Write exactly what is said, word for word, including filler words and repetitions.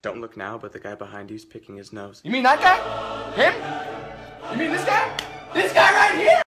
Don't look now, but the guy behind you's picking his nose. You mean that guy? Him? You mean this guy? This guy right here?